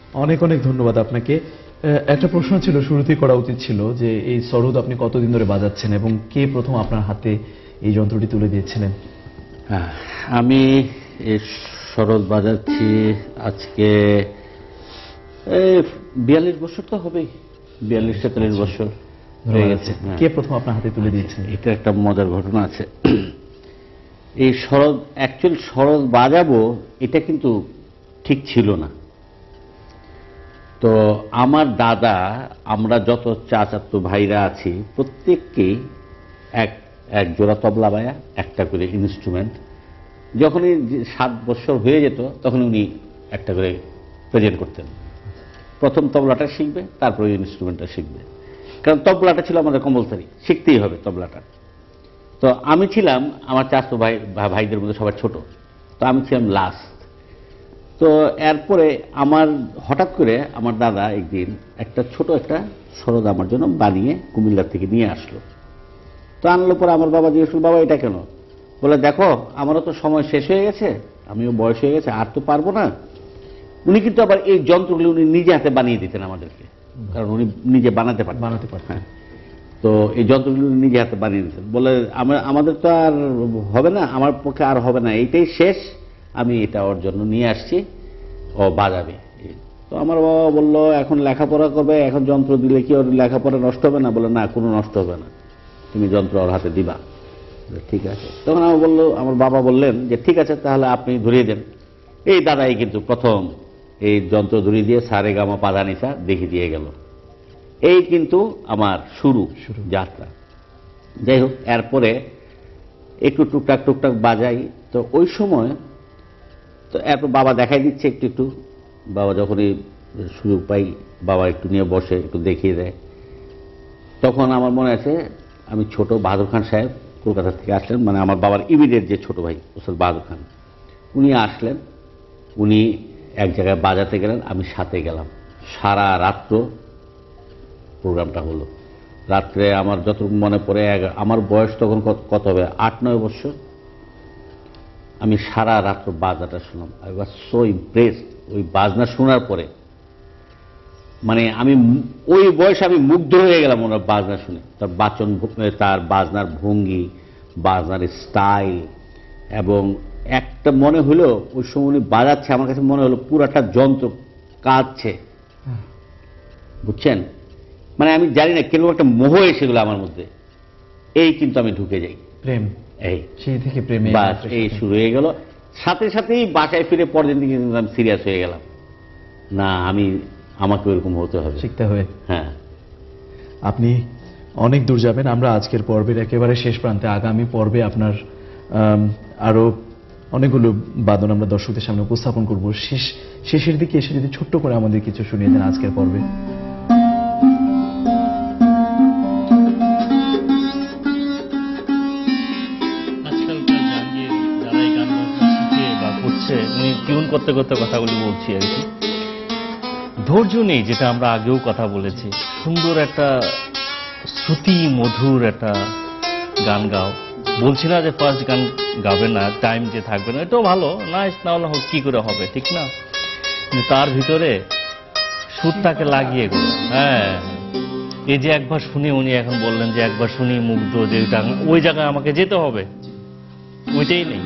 অনেক অনেক ধন্যবাদ আপনাকে। একটা প্রশ্ন ছিল, শুরুতেই করা উচিত ছিল, যে এই সরোদ আপনি কতদিন ধরে বাজাচ্ছেন এবং কে প্রথম আপনার হাতে এই যন্ত্রটি তুলে দিয়েছিলেন? আমি এই সরোদ বাজাচ্ছি আজকে 42 বছর তো হবেই, 42-43 বছর হয়ে গেছে। কে প্রথম আপনার হাতে তুলে দিয়েছেন? এটা একটা মজার ঘটনা আছে। এই সরোদ, অ্যাকচুয়াল সরোদ বাজাবো এটা কিন্তু ঠিক ছিল না। তো আমার দাদা, আমরা যত চাচাতো ভাইরা আছি প্রত্যেককেই এক জোড়া তবলা বায়া, একটা করে ইনস্ট্রুমেন্ট। যখনই 7 বছর হয়ে যেত তখন উনি একটা করে প্রেজেন্ট করতেন। প্রথম তবলাটা শিখবে, তারপরে ইনস্ট্রুমেন্টটা শিখবে, কারণ তবলাটা ছিল আমাদের কম্পালসারি, শিখতেই হবে তবলাটা। তো আমি ছিলাম আমার চাচাতো ভাইদের মধ্যে সবার ছোট, তো আমি ছিলাম লাস্ট। তো এরপরে আমার হঠাৎ করে আমার দাদা একদিন ছোট একটা সরোদ আমার জন্য বানিয়ে কুমিল্লার থেকে নিয়ে আসলো। তো আনলো পরে আমার বাবা জিজ্ঞেস করল, বাবা এটা কেন? বলে, দেখো আমারও তো সময় শেষ হয়ে গেছে, আমিও বয়স হয়ে গেছে, আর তো পারবো না। উনি কিন্তু আবার এই যন্ত্রগুলো উনি নিজে হাতে বানিয়ে দিতেন আমাদেরকে, কারণ উনি নিজে বানাতে পারতেন। তো এই যন্ত্রগুলো নিজে হাতে বানিয়ে দিতেন। বলে, আমাদের তো আর হবে না, আমার পক্ষে আর হবে না, এইটাই শেষ, আমি এটা ওর জন্য নিয়ে আসছি, ও বাজাবে। তো আমার বাবা বলল, এখন লেখাপড়া করবে, এখন যন্ত্র দিলে কি ওর লেখাপড়া নষ্ট হবে না? বলে, না, কোনো নষ্ট হবে না, তুমি যন্ত্র ওর হাতে দিবা। ঠিক আছে। তখন আমার বাবা বললেন যে ঠিক আছে, তাহলে আপনি ধরিয়ে দেন। এই দাদাই কিন্তু প্রথম এই যন্ত্র ধরিয়ে দিয়ে সারে গামা পাদানিসা দেখিয়ে দিয়ে গেল। এই কিন্তু আমার শুরু যাত্রা। যাই হোক, এরপরে একটু টুকটাক বাজাই। তো ওই সময় তো এরপর বাবা দেখাই দিচ্ছে একটু। বাবা যখনই সুযোগ পাই, বাবা একটু নিয়ে বসে একটু দেখিয়ে দেয়। তখন আমার মনে আছে, আমি ছোট বাহাদুর খান সাহেব কলকাতা থেকে আসলেন, মানে আমার বাবার ইমিডিয়েট যে ছোট ভাই উস্তাদ বাহাদুর খান, উনি আসলেন। উনি এক জায়গায় বাজাতে গেলেন, আমি সাথে গেলাম। সারা রাত্র প্রোগ্রামটা হলো। রাত্রে আমার যতটুকু মনে পড়ে, আমার বয়স তখন কত হবে, 8-9 বছর। আমি সারা রাত্র বাজনাটা শুনলাম। I was so impressed. ওই বাজনা শোনার পরে মানে আমি ওই বয়সে আমি মুগ্ধ হয়ে গেলাম ওনার বাজনা শুনে। তার বাজনার ভঙ্গি, বাজনার স্টাইল, এবং একটা মনে হলো ওই সময় উনি বাজাচ্ছে, আমার কাছে মনে হলো পুরাটা যন্ত্র কাঁদছে, বুঝছেন? মানে আমি জানি না কেন একটা মোহ এসে গেল আমার মধ্যে। এই কিন্তু আমি ঢুকে যাই, প্রেম, এই সেই থেকে প্রেমে এই শুরু হয়ে গেল। সাথেই বাসায় ফিরে পরের দিন কিন্তু আমি সিরিয়াস হয়ে গেলাম, না আমাকে ওরকম হতে হবে, শিখতে হবে। হ্যাঁ, আপনি অনেক দূর যাবেন। আমরা আজকের পর্বের একেবারে শেষ প্রান্তে, আগামী পর্বে আপনার আরো অনেকগুলো বাদন আমরা দর্শকদের সামনে উপস্থাপন করব। শেষের দিকে এসে যদি ছোট্ট করে আমাদের কিছু শুনিয়ে দেন আজকের পর্বে। আজকালকার জাহাঙ্গীর যারা এই গান শিখে বা করছে, উনি টিউন করতে করতে কথাগুলি বলছি আর কি, ধৈর্য নেই, যেটা আমরা আগেও কথা বলেছি। সুন্দর একটা শ্রুতি মধুর একটা গান গাও। বলছি না যে ফার্স্ট গান গাবে না, টাইম যে থাকবে না, এটাও ভালো, না হলে কি করে হবে, ঠিক না? কিন্তু তার ভিতরে সুরটাকে লাগিয়ে গেল। হ্যাঁ, এই যে একবার শুনি, উনি এখন বললেন যে একবার শুনি মুগ্ধ, যে ওই জায়গায় আমাকে যেতে হবে, ওইটাই নেই।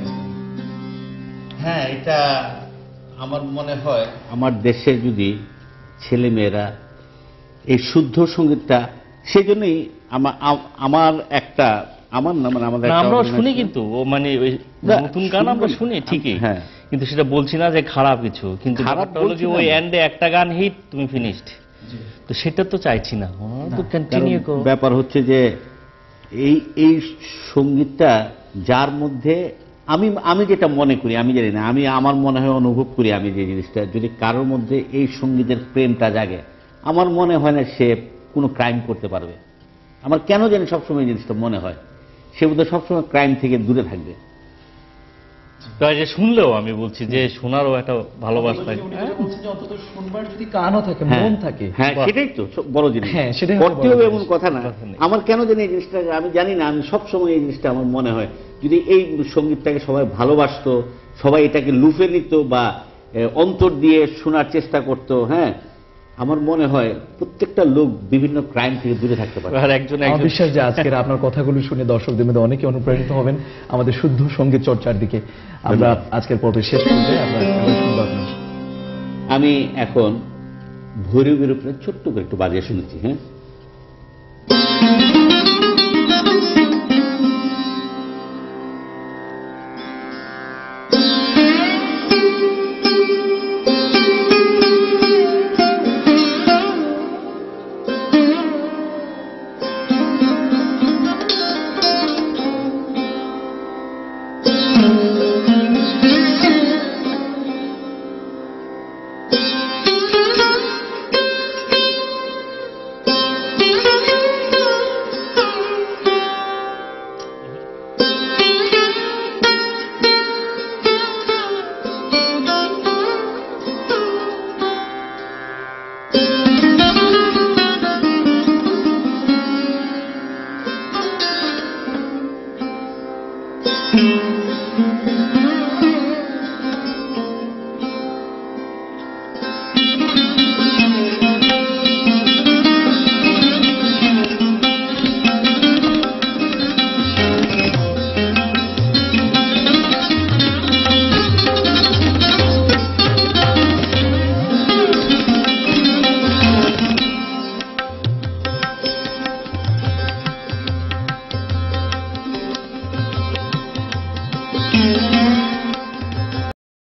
হ্যাঁ, এটা আমার মনে হয় আমার দেশে যদি ছেলেমেয়েরা এই শুদ্ধ সঙ্গীতটা, সেই জন্যই আমরাও শুনি, কিন্তু মানে নতুন গান আমরা শুনি ঠিকই, হ্যাঁ, কিন্তু সেটা বলছি না যে খারাপ কিছু, কিন্তু খারাপটা হলো যে ওই এন্ডে একটা গান হিট, তুমি ফিনিশড, তো সেটা তো চাইছি না। ব্যাপার হচ্ছে যে এই সঙ্গীতটা যার মধ্যে আমি যেটা মনে করি, আমি জানি না, আমার মনে হয়, অনুভব করি আমি যে জিনিসটা, যদি কারোর মধ্যে এই সঙ্গীতের প্রেমটা জাগে, আমার মনে হয় না সে কোনো ক্রাইম করতে পারবে। আমার কেন জানি সবসময় জিনিসটা মনে হয়, সে বোধহয় সবসময় ক্রাইম থেকে দূরে থাকবে। যে শুনলেও আমি বলছি যে শোনারও একটা ভালোবাসা থাকে, শুনবার যদি কানও থাকে, মন থাকে, হ্যাঁ, সেটাই তো বড় জিনিস। করতে হবে এমন কথা না। আমার কেন জানি এই জিনিসটা, আমি জানি না, আমি সবসময় এই জিনিসটা আমার মনে হয়, যদি এই সঙ্গীতটাকে সবাই ভালোবাসতো, সবাই এটাকে লুফে নিত বা অন্তর দিয়ে শোনার চেষ্টা করতো। হ্যাঁ, আমার মনে হয় প্রত্যেকটা লোক বিভিন্ন ক্রাইম থেকে দূরে থাকতে পারে। আর একজন আমার বিশ্বাস যে আজকের আপনার কথাগুলো শুনে দর্শকদের মধ্যে অনেকে অনুপ্রাণিত হবেন আমাদের শুদ্ধ সঙ্গীত চর্চার দিকে। আমরা আজকের পর্বে শেষ করতে আমি এখন ভৈরবের উপরে ছোট্ট করে একটু বাজিয়ে শুনেছি। হ্যাঁ,